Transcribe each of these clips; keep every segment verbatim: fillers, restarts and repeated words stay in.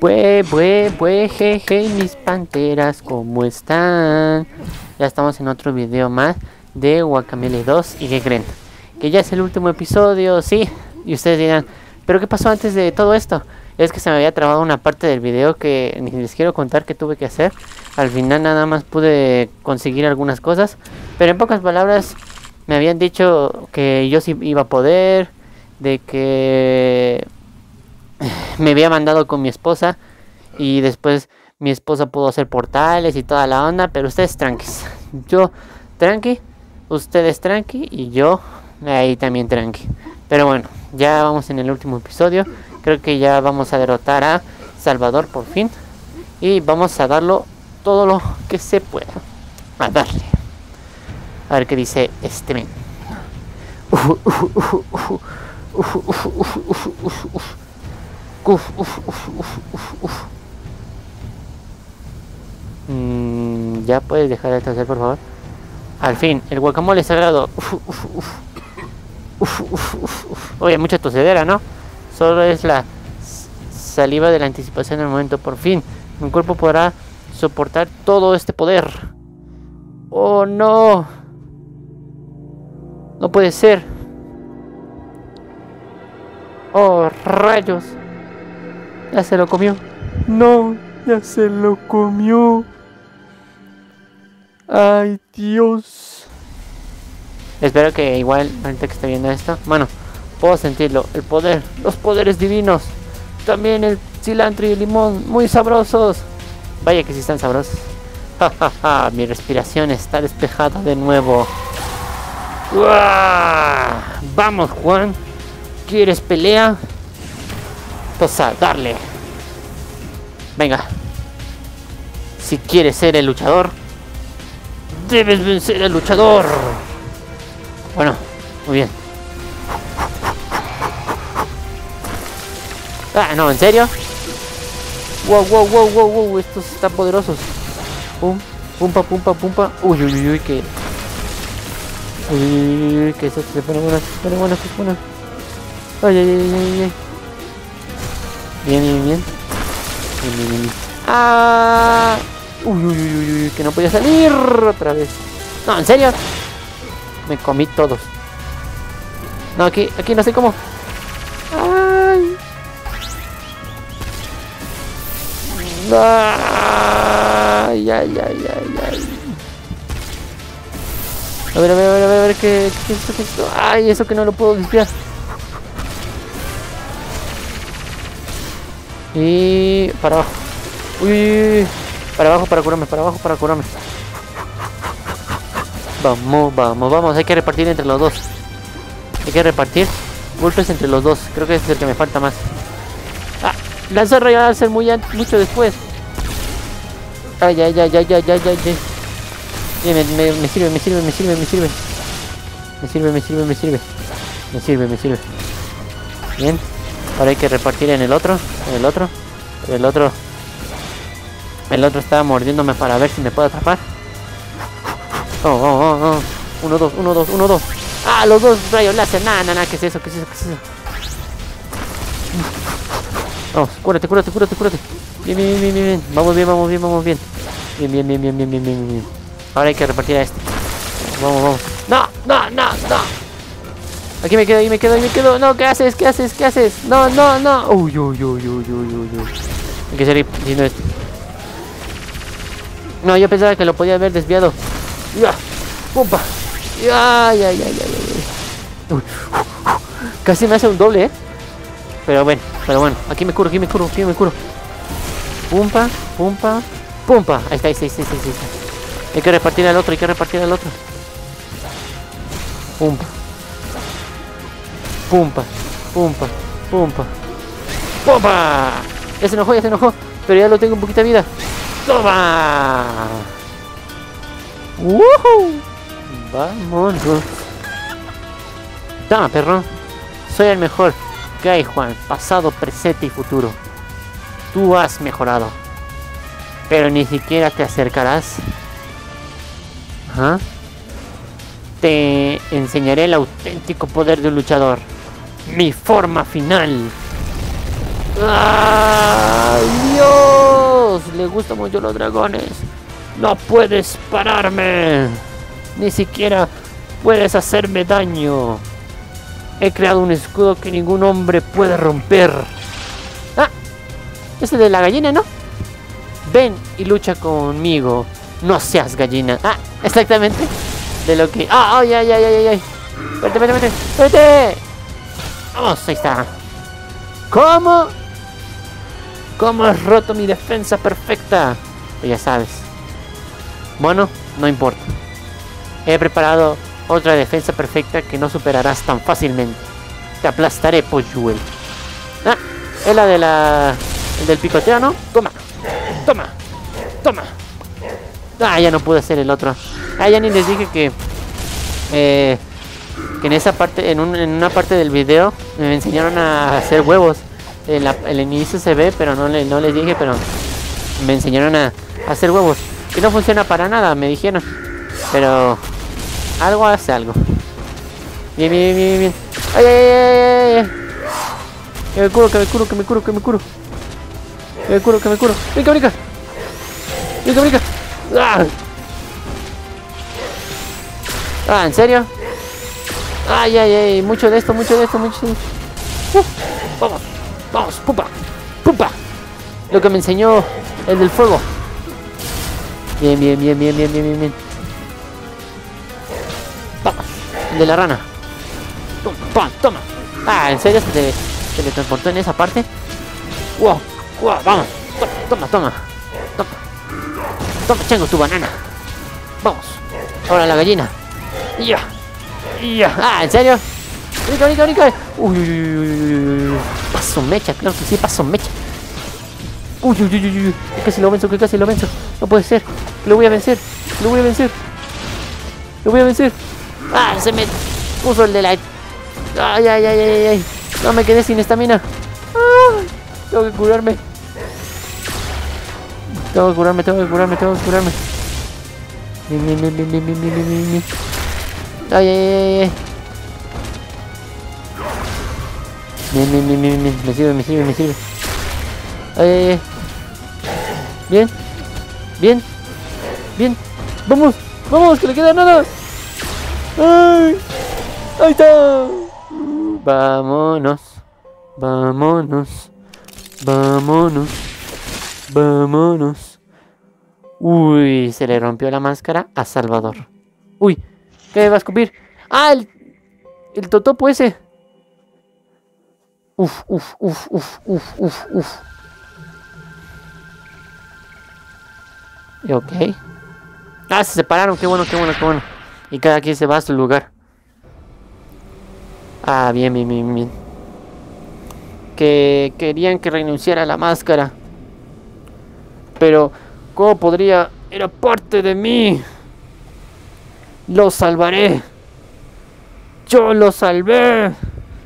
Bue, bue, bue, jeje, mis panteras, ¿cómo están? Ya estamos en otro video más de Guacamelee dos. ¿Y qué creen? Que ya es el último episodio, sí. Y ustedes dirán, ¿pero qué pasó antes de todo esto? Es que se me había trabado una parte del video que ni les quiero contar que tuve que hacer. Al final nada más pude conseguir algunas cosas. Pero en pocas palabras me habían dicho que yo sí iba a poder. De que me había mandado con mi esposa. Y después mi esposa pudo hacer portales y toda la onda. Pero ustedes tranquis. Yo tranqui. Ustedes tranqui. Y yo ahí también tranqui. Pero bueno, ya vamos en el último episodio. Creo que ya vamos a derrotar a Salvador por fin. Y vamos a darlo todo lo que se pueda. A darle. A ver qué dice este men. Uf, uf, uf, uf, uf, uf, uf, uf, uf, uf. Uf, uf, uf, uf, uf, uf. Mm, ya puedes dejar de toser, por favor. Al fin, el guacamole sagrado. Uf, uf, uf. Uf, uf, uf, uf. Oye, mucha tosedera, ¿no? Solo es la saliva de la anticipación del momento. Por fin, mi cuerpo podrá soportar todo este poder. Oh, no. No puede ser. Oh, rayos. Ya se lo comió. No, ya se lo comió. Ay, Dios. Espero que igual, ahorita que esté viendo esto, bueno, puedo sentirlo. El poder, los poderes divinos. También el cilantro y el limón, muy sabrosos. Vaya que sí están sabrosos. Ja, ja, ja. Mi respiración está despejada de nuevo. ¡Uah! Vamos, Juan. ¿Quieres pelea? Pues a darle. Venga. Si quieres ser el luchador, debes vencer al luchador. Bueno, muy bien. Ah, no, ¿en serio? Wow, wow, wow, wow, wow. Estos están poderosos. Pum, pumpa, pumpa, pumpa. Uy, uy, uy, uy, que... Uy, uy, uy, que eso se pone bueno, se pone bueno, se pone... Ay, ay, ay, ay, ay. Bien, bien, bien. Bien, bien, bien. Ah. Uy, uy, uy, uy, uy, que no podía salir otra vez. No, ¿en serio? Me comí todos. No, aquí, aquí no sé cómo. Ay. Ay, ay, ay, ay, ay. A ver, a ver, a ver, a ver, a ver, ¿qué, qué es esto, qué es esto? Ay, eso que no lo puedo desviar. Y para abajo. Uy, uy, uy. Para abajo para curarme, para abajo para curarme. Vamos, vamos, vamos. Hay que repartir entre los dos. Hay que repartir golpes entre los dos. Creo que ese es el que me falta más. Ah, lanza rayo va a ser muy mucho después. Ay, ay, ay, ay, ay, ay, ay, ay. Me, me, me sirve, me sirve, me sirve, me sirve. Me sirve, me sirve, me sirve. Me sirve, me sirve. Bien. Ahora hay que repartir en el otro. En el otro. El otro. El otro estaba mordiéndome para ver si me puedo atrapar. Oh, oh, oh, oh. Uno, dos, uno, dos, uno, dos. Ah, los dos rayos láser. Nada, nada, ¿qué es eso? ¿Qué es eso? ¿Qué es eso? Vamos, cúrate, cúrate, cúrate, cúrate. Bien, bien, bien, bien, bien. Vamos bien, vamos bien, vamos bien. Bien, bien, bien, bien, bien, bien, bien, bien. Ahora hay que repartir a este. Vamos, vamos. No, no, no, no. Aquí me quedo, ahí me quedo, ahí me quedo. No, ¿qué haces? ¿Qué haces? ¿Qué haces? No, no, no. Uy, uy, uy, uy, uy, uy, uy. Hay que seguir haciendo esto. No, yo pensaba que lo podía haber desviado. Ya, pumpa. Ay, ay, ay, ay, ay. Uy. Casi me hace un doble, ¿eh? Pero bueno, pero bueno. Aquí me curo, aquí me curo, aquí me curo. Pumpa, pumpa, pumpa. Ahí está, ahí está, ahí está, ahí está, ahí está. Hay que repartir al otro, hay que repartir al otro. Pumpa. Pumpa, pumpa, pumpa. ¡Pumpa! Ya se enojó, ya se enojó. Pero ya lo tengo un poquito de vida. ¡Toma! ¡Woohoo! ¡Vámonos! Toma, perro. Soy el mejor que hay, Juan. Pasado, presente y futuro. Tú has mejorado. Pero ni siquiera te acercarás. ¿Ah? Te enseñaré el auténtico poder de un luchador. Mi forma final. ¡Ay, Dios! Le gustan mucho los dragones. No puedes pararme. Ni siquiera puedes hacerme daño. He creado un escudo que ningún hombre puede romper. ¡Ah! Ese de la gallina, ¿no? Ven y lucha conmigo. No seas gallina. Ah, exactamente. De lo que... ¡Ah! ¡Ay, ay, ay, ay, ay! ¡Vete, vete, vete! ¡Vete! ¡Vamos! Ahí está. ¿Cómo? ¿Cómo has roto mi defensa perfecta? Pues ya sabes. Bueno, no importa. He preparado otra defensa perfecta que no superarás tan fácilmente. Te aplastaré, polluelo. Ah, es la de la... el del picoteo, ¿no? Toma. Toma. Toma. Ah, ya no pude hacer el otro. Ah, ya ni les dije que... Eh... Que en esa parte, en, un, en una parte del video me enseñaron a hacer huevos. En la, el inicio se ve, pero no, le, no les dije, pero me enseñaron a, a hacer huevos. Que no funciona para nada, me dijeron. Pero algo hace algo. Bien, bien, bien, bien. ¡Ay, ay, ay, ay! Que me curo, que me curo, que me curo, que me curo. Que me curo, que me curo. ¡Brinca, brinca! ¡Brinca, brinca! ¡Ah! Ah, ¿en serio? Ay, ay, ay, mucho de esto, mucho de esto, mucho de esto. Uh, vamos, vamos, pupa, pupa. Lo que me enseñó el del fuego. Bien, bien, bien, bien, bien, bien, bien, bien. Vamos, el de la rana. Toma, toma. Ah, ¿en serio se, te, se le transportó en esa parte? Wow, wow, vamos. Toma, toma, toma. Toma, chango, tu banana. Vamos. Ahora la gallina. Ya. Ya. Ah, ¿en serio? Brinca, brinca, brinca. Uy, uy, uy, uy, uy. Paso mecha, claro que sí, paso mecha. Uy, uy, uy, uy, uy. Que casi lo venzo, que casi lo venzo. No puede ser. Lo voy a vencer. Lo voy a vencer. Lo voy a vencer. Ah, se me puso el de la... Ay, ay, ay, ay, ay. No, me quedé sin estamina. Ah, tengo que curarme. Tengo que curarme, tengo que curarme, tengo que curarme. Bien, bien, bien, bien, bien, bien, bien, bien, bien. Ay, ay, ay, ay. Bien, bien, bien, bien, bien. Me sirve, me sirve, me sirve. Ay, ay, ay. Bien. Bien. Bien. Vamos, vamos, que le queda nada. Ay. Ahí está. Vámonos. Vámonos. Vámonos. Vámonos. Uy, se le rompió la máscara a Salvador. Uy, ¿qué me va a escupir? ¡Ah! El, el totopo ese. Uf, uf, uf, uf, uf, uf, uf. Ok. Ah, se separaron. Qué bueno, qué bueno, qué bueno. Y cada quien se va a su lugar. Ah, bien, bien, bien, bien. Que querían que renunciara a la máscara. Pero, ¿cómo podría? Era parte de mí. Lo salvaré. Yo lo salvé.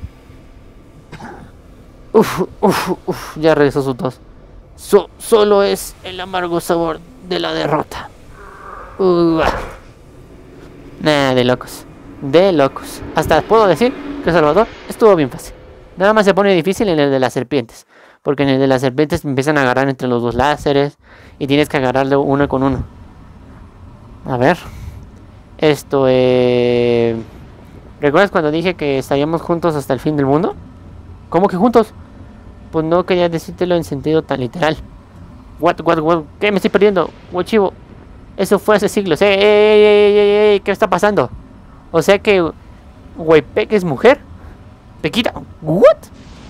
Uf, uf, uf. Ya regresó su tos. So, solo es el amargo sabor de la derrota. Uh, Nada, de locos. De locos. Hasta puedo decir que Salvador estuvo bien fácil. Nada más se pone difícil en el de las serpientes. Porque en el de las serpientes empiezan a agarrar entre los dos láseres. Y tienes que agarrarle uno con uno. A ver. Esto es... ¿Recuerdas cuando dije que estaríamos juntos hasta el fin del mundo? ¿Cómo que juntos? Pues no quería decírtelo en sentido tan literal. What, what, what? ¿Qué me estoy perdiendo? Chivo. Eso fue hace siglos. ¡Ey, ey, ey, ey, ey! ¿Qué está pasando? O sea que... Waypek es mujer. Pequita. ¿What?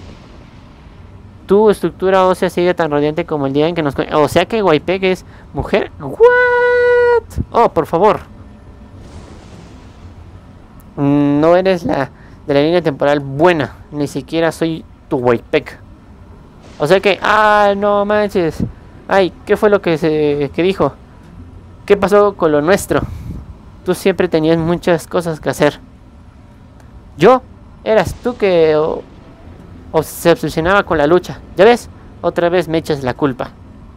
Tu estructura ósea sigue tan radiante como el día en que nos... O sea que Waypek es mujer. ¿What? Oh, por favor. No eres la de la línea temporal buena. Ni siquiera soy tu Waypek. O sea que... Ah, no manches. Ay, ¿qué fue lo que se que dijo? ¿Qué pasó con lo nuestro? Tú siempre tenías muchas cosas que hacer. ¿Yo? Eras tú que... O, o se obsesionaba con la lucha. ¿Ya ves? Otra vez me echas la culpa.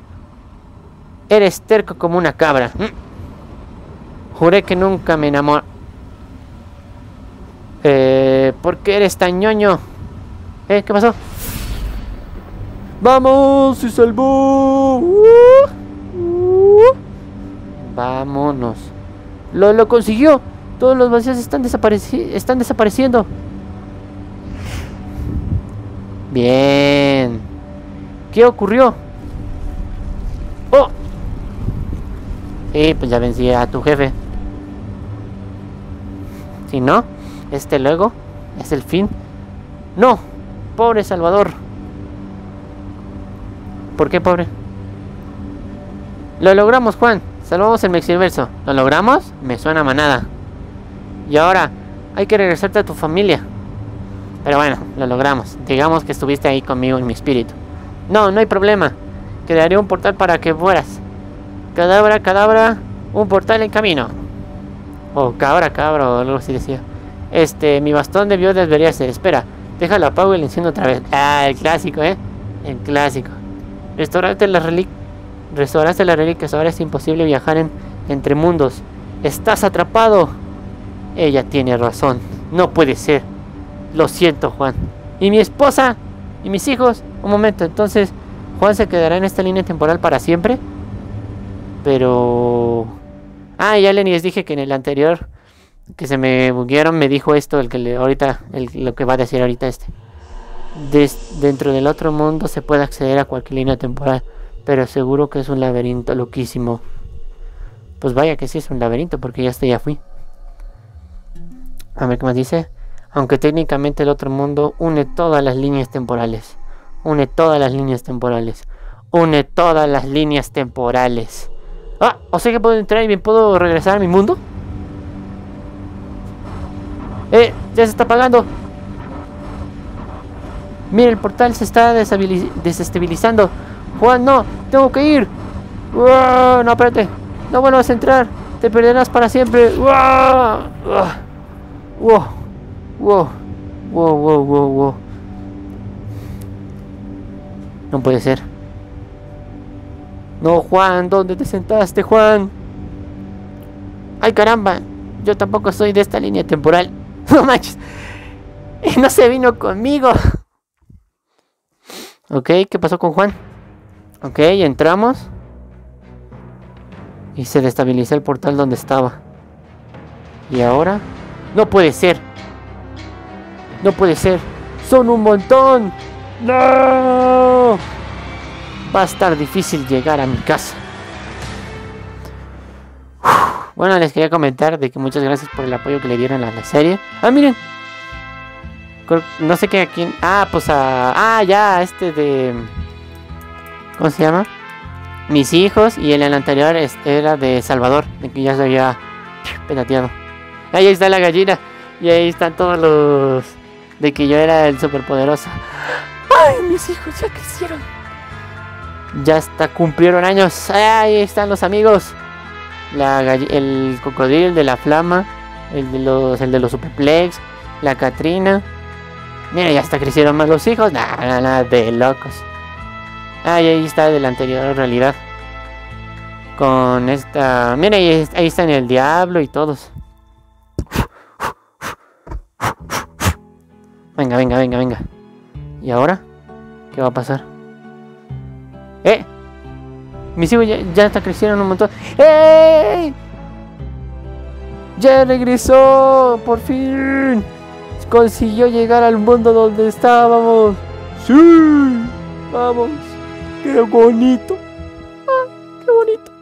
Eres terco como una cabra. ¿Mm? Juré que nunca me enamoré. Eh... ¿Por qué eres tan ñoño? ¿Eh? ¿Qué pasó? ¡Vamos! ¡Se salvó! Uh, uh. Vámonos. Lo, lo consiguió. Todos los vacíos están, desapareci están desapareciendo. Bien. ¿Qué ocurrió? ¡Oh! Y pues ya vencí a tu jefe. Si no, este luego es el fin. ¡No! ¡Pobre Salvador! ¿Por qué pobre? Lo logramos, Juan. Salvamos el Mexiverso. ¿Lo logramos? Me suena manada. Y ahora hay que regresarte a tu familia. Pero bueno, lo logramos. Digamos que estuviste ahí conmigo en mi espíritu. No, no hay problema. Crearé un portal para que fueras. Cadabra, cadabra. Un portal en camino. O cabra, cabra, o algo así decía. Este, mi bastón debió desvariarse. Espera, déjalo apago y lo enciendo otra vez. Ah, el clásico, eh. El clásico. Restauraste las reliquias. Restauraste las reliquias. Ahora es imposible viajar en, entre mundos. Estás atrapado. Ella tiene razón. No puede ser. Lo siento, Juan. ¿Y mi esposa? ¿Y mis hijos? Un momento, entonces ¿Juan se quedará en esta línea temporal para siempre? Pero... Ah, ya les dije que en el anterior que se me buguearon me dijo esto, el que le, ahorita, el, lo que va a decir ahorita este. Des, dentro del otro mundo se puede acceder a cualquier línea temporal, pero seguro que es un laberinto loquísimo. Pues vaya que sí es un laberinto, porque ya hasta ya fui. A ver qué más dice. Aunque técnicamente el otro mundo une todas las líneas temporales. Une todas las líneas temporales. Une todas las líneas temporales. Ah, o sea que puedo entrar y me puedo regresar a mi mundo. Eh, ya se está apagando. Mira, el portal se está desestabilizando. Juan, no, tengo que ir. ¡Uah! No, espérate. No vuelvas a entrar. Te perderás para siempre. ¡Uah! ¡Uah! ¡Wow! ¡Wow! ¡Wow, wow, wow, wow! No puede ser. No, Juan, ¿dónde te sentaste, Juan? ¡Ay, caramba! Yo tampoco soy de esta línea temporal. ¡No manches! No se vino conmigo. Ok, ¿qué pasó con Juan? Ok, entramos. Y se destabilizó el portal donde estaba. ¿Y ahora? ¡No puede ser! ¡No puede ser! ¡Son un montón! ¡No! Va a estar difícil llegar a mi casa. Uf. Bueno, les quería comentar de que muchas gracias por el apoyo que le dieron a la serie. ¡Ah, miren! No sé qué a quién... Ah, pues a... Ah, ya, este de... ¿Cómo se llama? Mis hijos. Y el, el anterior era de Salvador, de que ya se había petateado. Ahí está la gallina. Y ahí están todos los... De que yo era el superpoderoso. ¡Ay, mis hijos ya crecieron! Ya hasta cumplieron años. Ahí están los amigos. La gall... El cocodrilo de la flama. El de los, el de los superplex. La Catrina. Mira, ya hasta crecieron más los hijos. Nada, nada, nada de locos. Ah, y ahí está de la anterior realidad. Con esta... Mira, ahí, ahí están el diablo y todos. Venga, venga, venga, venga. ¿Y ahora? ¿Qué va a pasar? ¡Eh! Mis hijos ya, ya hasta crecieron un montón. ¡Eh! ¡Ya regresó! ¡Por fin! Consiguió llegar al mundo donde estábamos. ¡Sí! ¡Vamos! ¡Qué bonito! ¡Ah, qué bonito!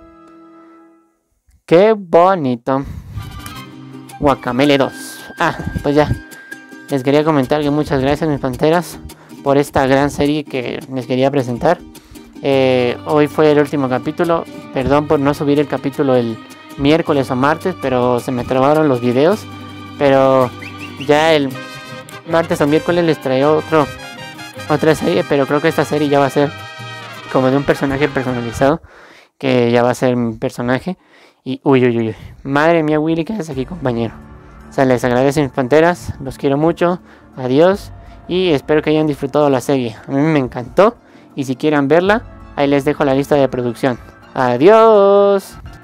¡Qué bonito! Guacamele dos. Ah, pues ya. Les quería comentar que muchas gracias, mis panteras, por esta gran serie que les quería presentar. Eh, hoy fue el último capítulo. Perdón por no subir el capítulo el miércoles o martes, pero se me trabaron los videos. Pero ya el martes o miércoles les traeré otro, otra serie, pero creo que esta serie ya va a ser como de un personaje personalizado, que ya va a ser mi personaje. Y uy, uy, uy, madre mía, Willy, ¿qué haces aquí, compañero? O sea, les agradezco, mis panteras, los quiero mucho, adiós, y espero que hayan disfrutado la serie. A mí me encantó, y si quieren verla, ahí les dejo la lista de producción. Adiós.